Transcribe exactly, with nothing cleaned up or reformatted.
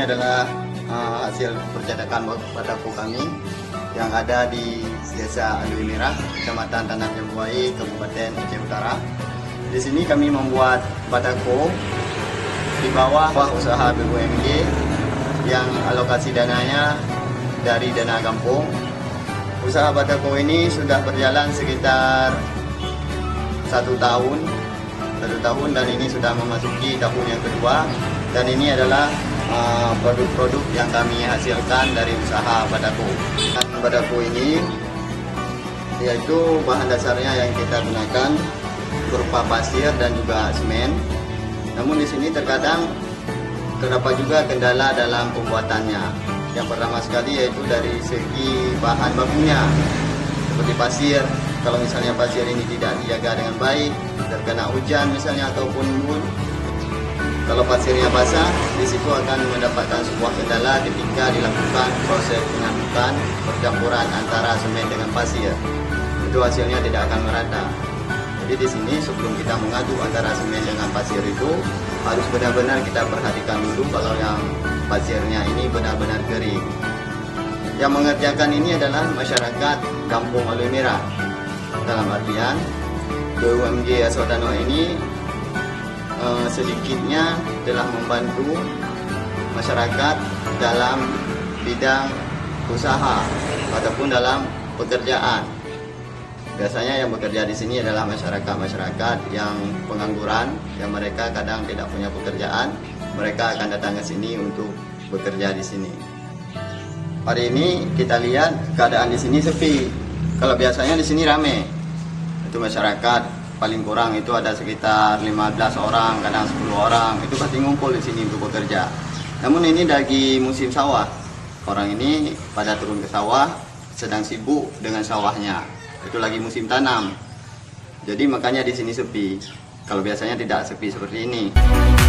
ini adalah uh, hasil percetakan bataku kami yang ada di Desa Alui Merah, Kecamatan Tanah Jambuai, Kabupaten Aceh Utara. Di sini kami membuat bataku di bawah usaha B U M G yang alokasi dananya dari dana kampung. Usaha bataku ini sudah berjalan sekitar satu tahun, satu tahun dan ini sudah memasuki tahun yang kedua. Dan ini adalah produk-produk uh, yang kami hasilkan dari usaha bataku. Bataku ini yaitu bahan dasarnya yang kita gunakan berupa pasir dan juga semen. Namun di sini terkadang terdapat juga kendala dalam pembuatannya. Yang pertama sekali yaitu dari segi bahan bakunya, seperti pasir. Kalau misalnya pasir ini tidak dijaga dengan baik, terkena hujan misalnya ataupun embun, kalau pasirnya basah, di situ akan mendapatkan sebuah kendala ketika dilakukan proses pengadukan percampuran antara semen dengan pasir. Itu hasilnya tidak akan merata. Jadi di sini sebelum kita mengaduk antara semen dengan pasir itu harus benar-benar kita perhatikan dulu kalau yang pasirnya ini benar-benar kering. Yang mengerjakan ini adalah masyarakat Kampung Alui Merah. Dalam artian B U M G Aswadano ini eh, sedikitnya telah membantu masyarakat dalam bidang usaha ataupun dalam pekerjaan. Biasanya yang bekerja di sini adalah masyarakat-masyarakat yang pengangguran, yang mereka kadang tidak punya pekerjaan, mereka akan datang ke sini untuk bekerja di sini. Hari ini kita lihat keadaan di sini sepi. Kalau biasanya di sini rame. Itu masyarakat paling kurang itu ada sekitar lima belas orang, kadang sepuluh orang. Itu pasti ngumpul di sini untuk bekerja. Namun ini lagi musim sawah. Orang ini pada turun ke sawah sedang sibuk dengan sawahnya. Itu lagi musim tanam. Jadi makanya di sini sepi. Kalau biasanya tidak sepi seperti ini.